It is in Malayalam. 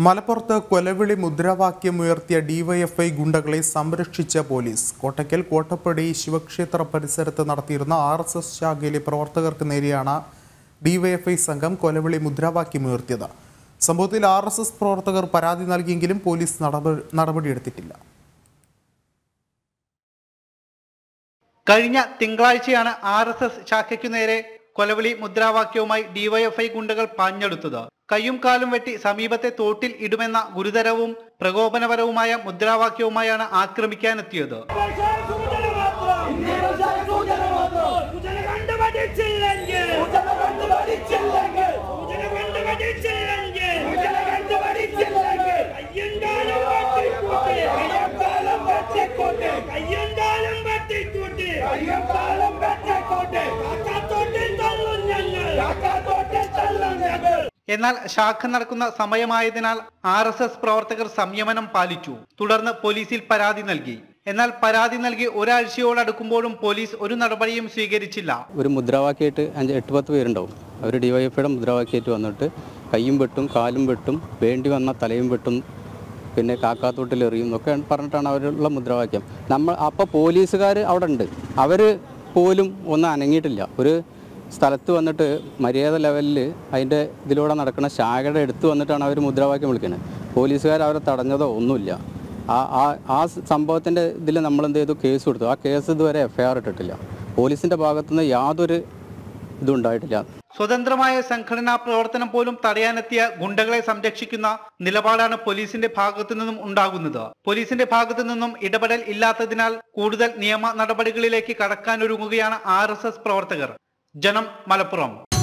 മലപ്പുറത്ത് കൊലവിളി മുദ്രാവാക്യമുയർത്തിയ ഡിവൈഎഫ്ഐ ഗുണ്ടകളെ സംരക്ഷിച്ച പോലീസ്. കോട്ടയ്ക്കൽ കോട്ടപ്പടി ശിവക്ഷേത്ര പരിസരത്ത് നടത്തിയിരുന്ന RSS ശാഖയിലെ പ്രവർത്തകർക്ക് നേരെയാണ് ഡിവൈഎഫ്ഐ സംഘം കൊലവിളി മുദ്രാവാക്യമുയർത്തിയത്. സംഭവത്തിൽ RSS പ്രവർത്തകർ പരാതി നൽകിയെങ്കിലും പോലീസ് നടപടിയെടുത്തിട്ടില്ല. കഴിഞ്ഞ തിങ്കളാഴ്ചയാണ് RSS ശാഖയ്ക്കു നേരെ കൊലവിളി മുദ്രാവാക്യവുമായി ഡിവൈഎഫ്ഐ ഗുണ്ടകൾ പാഞ്ഞെടുത്തത്. കയ്യും കാലും വെട്ടി സമീപത്തെ തോട്ടിൽ ഇടുമെന്ന ഗുരുതരവും പ്രകോപനപരവുമായ മുദ്രാവാക്യവുമായാണ് ആക്രമിക്കാനെത്തിയത്. എന്നാൽ ശാഖ നടക്കുന്ന സമയമായതിനാൽ RSS പ്രവർത്തകർ സംയമനം പാലിച്ചു. തുടർന്ന് പോലീസിൽ പരാതി നൽകി. എന്നാൽ പരാതി നൽകി ഒരാഴ്ചയോടടുക്കുമ്പോഴും പോലീസ് ഒരു നടപടിയും സ്വീകരിച്ചില്ല. ഒരു മുദ്രാവാക്യമായിട്ട് 8-10 പേരുണ്ടാവും. അവർ ഡിവൈഎഫ്ഐയുടെ മുദ്രാവാക്യമായിട്ട് വന്നിട്ട് കയ്യും വെട്ടും കാലും വെട്ടും വേണ്ടി വന്ന തലയും വെട്ടും പിന്നെ കാക്കാത്തോട്ടിൽ എറിയും എന്നൊക്കെ പറഞ്ഞിട്ടാണ് അവരുള്ള മുദ്രാവാക്യം. അപ്പോൾ പോലീസുകാർ അവിടെ ഉണ്ട്. അവർ പോലും ഒന്നും അനങ്ങിയിട്ടില്ല. ഒരു സ്ഥലത്ത് വന്നിട്ട് മര്യാദ ലെവലിൽ അതിൻ്റെ ഇതിലൂടെ നടക്കുന്ന ശാഖയുടെ അടുത്ത് വന്നിട്ടാണ് അവർ മുദ്രാവാക്യം വിളിക്കുന്നത്. പോലീസുകാർ അവരെ തടഞ്ഞതോ ഒന്നുമില്ല. ആ സംഭവത്തിൻ്റെ ഇതിൽ നമ്മൾ എന്ത് ചെയ്തു, കേസ് കൊടുത്തു. ആ കേസ് ഇതുവരെ FIR ഇട്ടിട്ടില്ല. പോലീസിൻ്റെ ഭാഗത്തുനിന്ന് യാതൊരു ഇതും ഉണ്ടായിട്ടില്ല. സ്വതന്ത്രമായ സംഘടനാ പ്രവർത്തനം പോലും തടയാനെത്തിയ ഗുണ്ടകളെ സംരക്ഷിക്കുന്ന നിലപാടാണ് പോലീസിന്റെ ഭാഗത്തു നിന്നും ഉണ്ടാകുന്നത്. പോലീസിന്റെ ഭാഗത്തു നിന്നും ഇടപെടൽ ഇല്ലാത്തതിനാൽ കൂടുതൽ നിയമ നടപടികളിലേക്ക് കടക്കാനൊരുങ്ങുകയാണ് RSS പ്രവർത്തകർ. ജനം, മലപ്പുറം.